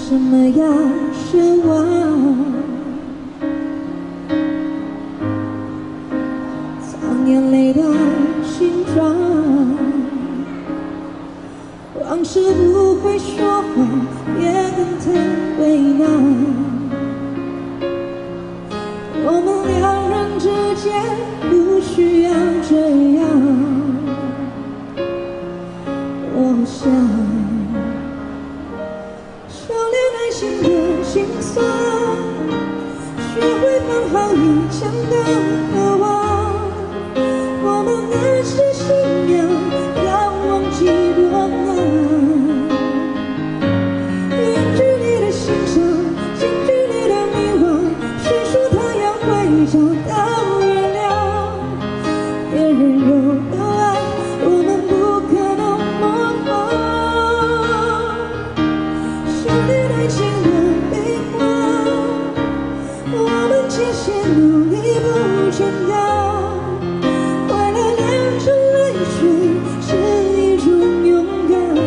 什么要奢望？藏眼泪的形状，往事不会说谎，也更太为难。我们两人之间不需要这样，我想收敛内心的心酸，学会放好以前的渴望。我们那些信仰要忘记多难，远距离的欣赏，近距离的迷惘，谁说太阳会找到月亮？别人有的爱，我们不可能模仿。修炼爱情的悲欢，我们渐渐努力不简单。为了两种泪水是一种勇敢。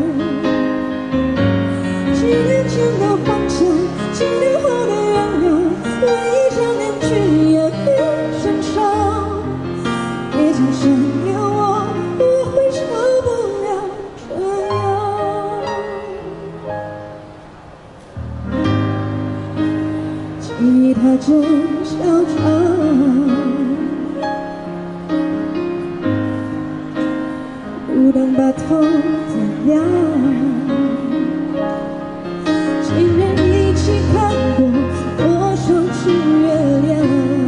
几年前的幻想，几年后的原谅，唯一想念去也变成伤。别再想念我，我会受不了这样。吉他真嚣张，不能把头点亮。情人一起看过多少次月亮，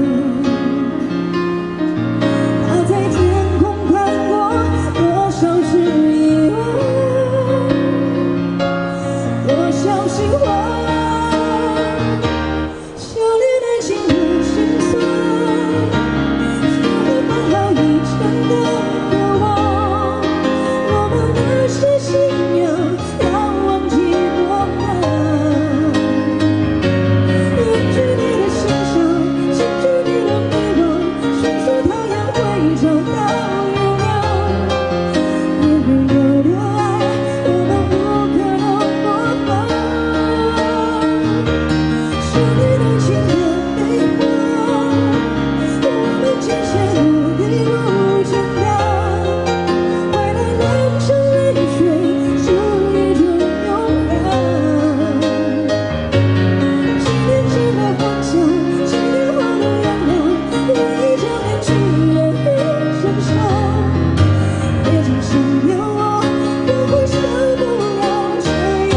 他在天空看过多少次遗忘，多少心慌。修炼爱情的心酸，学会放好以前的渴望。我们那些信仰要忘记多难，远距离的欣赏，近距离的迷惘，谁说太阳会找到月亮？别人有的爱，我们不可能模仿。修炼爱情的悲欢，我们渐渐努力不简单。为了两场泪水是一种勇敢。几年前的幻想，几年后的原谅，唯一想念去也变成伤。别再想念我，我会受不了这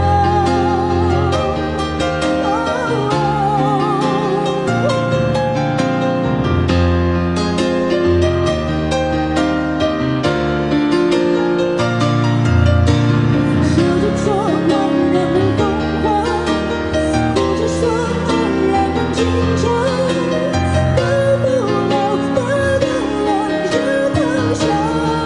笑着说梦让人疯狂，哭着说爱让人紧张，到不了那个两人方向。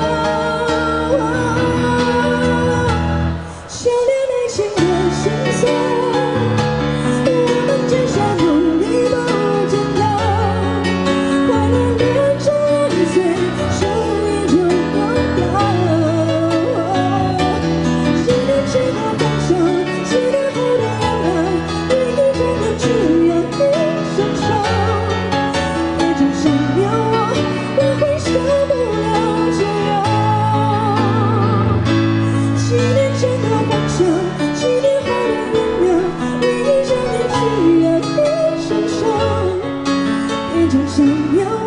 修炼内心的心酸，我们渐渐努力不简单。为了两场泪水是一种勇敢。几年前的幻想，几年后的原谅，唯一想念去也变成伤。别再想念我，我会受不了这样。几年前的幻想，几年后的原谅，唯一想念去也变成伤。别再想念我。